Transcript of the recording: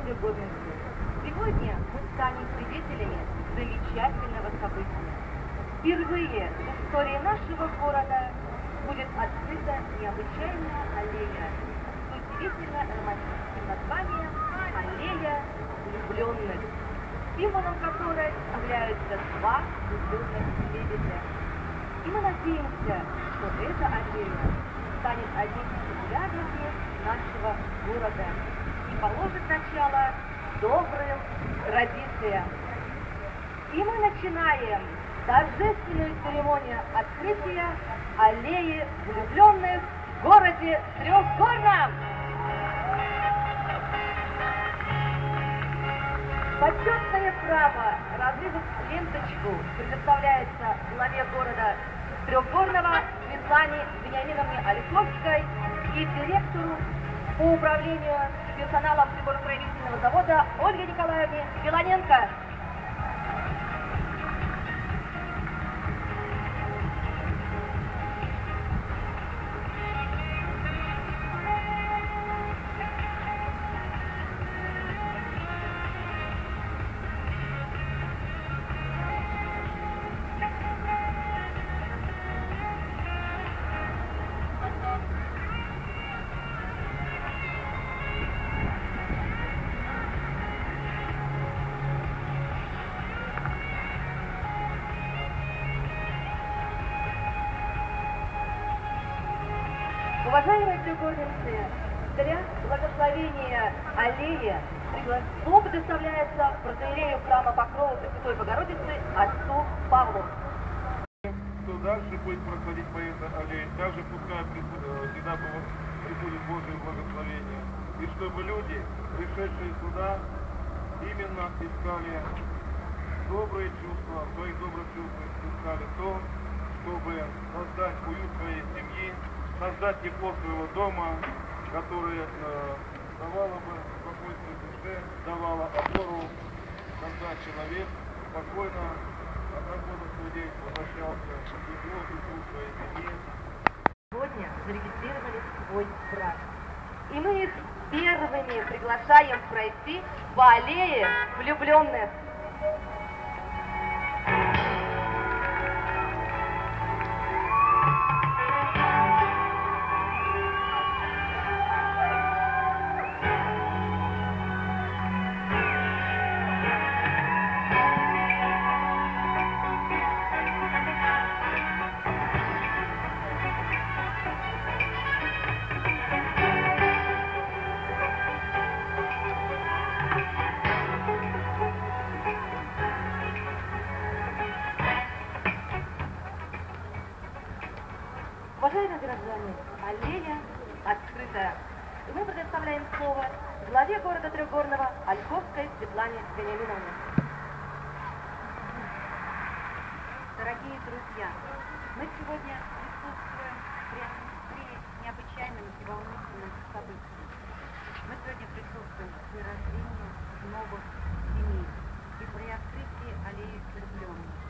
треугольности. Сегодня мы станем свидетелями замечательного события. Впервые в истории нашего города будет открыта необычайная аллея с удивительно романтическим названием «Аллея влюбленных», символом которой являются два влюбленных лебедя. И мы надеемся, что эта аллея станет одним из популярных мест нашего города и положит начало добрым традициям. И мы начинаем торжественную церемонию открытия аллеи влюбленных в городе Трехгорном. Почетное право разрезать ленточку предоставляется главе города Трехгорного Светлане Вениаминовне Олеховской и директору по управлению персоналом приборостроительного завода Ольге Николаевне Филоненко. Уважаемые трехгорницы, для благословения аллеи слово предоставляется протоиерею храма Покрова Пресвятой Богородицы отцу Павлу. Кто дальше будет проходить по этой аллее, также пускай всегда приходит Божие благословение. И чтобы люди, пришедшие сюда, именно искали добрые чувства, в своих добрых чувствах искали то, чтобы создать уют своей семьи, создать тепло своего дома, которое давало бы спокойствие душе, давало опору, когда человек спокойно от работы людей возвращался в тепло и труд своей семьи. Сегодня зарегистрировали свой брак. И мы их первыми приглашаем пройти по аллее влюбленных. Уважаемые граждане, аллея открыта. И мы предоставляем слово главе города Трехгорного Ольховской Светлане Вениаминовне. Дорогие друзья, мы сегодня присутствуем при необычайном и волнительном событии. Мы сегодня присутствуем при рождении новых семей и при открытии аллеи влюбленных.